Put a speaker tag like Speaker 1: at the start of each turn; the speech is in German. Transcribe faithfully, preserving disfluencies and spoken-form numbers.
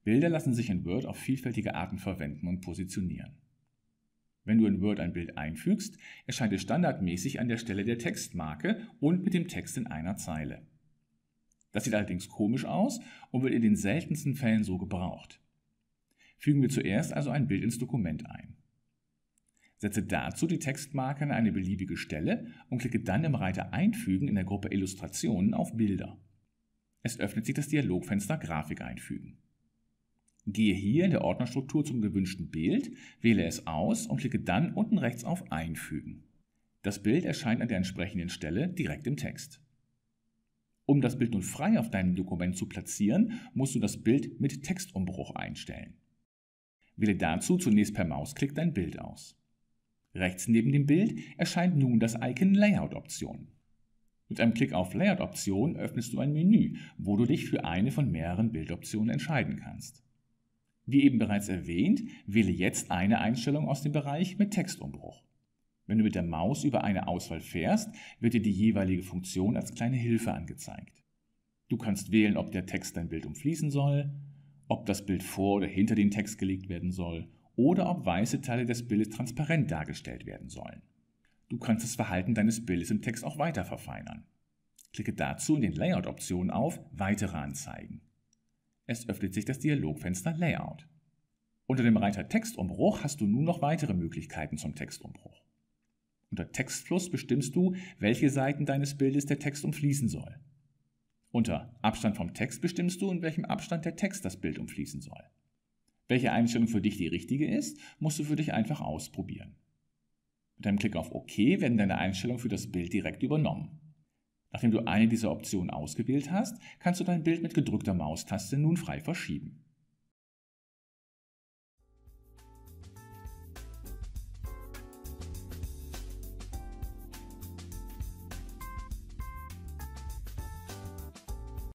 Speaker 1: Bilder lassen sich in Word auf vielfältige Arten verwenden und positionieren. Wenn du in Word ein Bild einfügst, erscheint es standardmäßig an der Stelle der Textmarke und mit dem Text in einer Zeile. Das sieht allerdings komisch aus und wird in den seltensten Fällen so gebraucht. Fügen wir zuerst also ein Bild ins Dokument ein. Setze dazu die Textmarke an eine beliebige Stelle und klicke dann im Reiter Einfügen in der Gruppe Illustrationen auf Bilder. Es öffnet sich das Dialogfenster Grafik einfügen. Gehe hier in der Ordnerstruktur zum gewünschten Bild, wähle es aus und klicke dann unten rechts auf Einfügen. Das Bild erscheint an der entsprechenden Stelle direkt im Text. Um das Bild nun frei auf deinem Dokument zu platzieren, musst du das Bild mit Textumbruch einstellen. Wähle dazu zunächst per Mausklick dein Bild aus. Rechts neben dem Bild erscheint nun das Icon Layout-Option. Mit einem Klick auf Layout-Option öffnest du ein Menü, wo du dich für eine von mehreren Bildoptionen entscheiden kannst. Wie eben bereits erwähnt, wähle jetzt eine Einstellung aus dem Bereich mit Textumbruch. Wenn du mit der Maus über eine Auswahl fährst, wird dir die jeweilige Funktion als kleine Hilfe angezeigt. Du kannst wählen, ob der Text dein Bild umfließen soll, ob das Bild vor oder hinter den Text gelegt werden soll oder ob weiße Teile des Bildes transparent dargestellt werden sollen. Du kannst das Verhalten deines Bildes im Text auch weiter verfeinern. Klicke dazu in den Layout-Optionen auf Weitere anzeigen. Es öffnet sich das Dialogfenster Layout. Unter dem Reiter Textumbruch hast du nun noch weitere Möglichkeiten zum Textumbruch. Unter Textfluss bestimmst du, welche Seiten deines Bildes der Text umfließen soll. Unter Abstand vom Text bestimmst du, in welchem Abstand der Text das Bild umfließen soll. Welche Einstellung für dich die richtige ist, musst du für dich einfach ausprobieren. Mit einem Klick auf OK werden deine Einstellungen für das Bild direkt übernommen. Nachdem du eine dieser Optionen ausgewählt hast, kannst du dein Bild mit gedrückter Maustaste nun frei verschieben.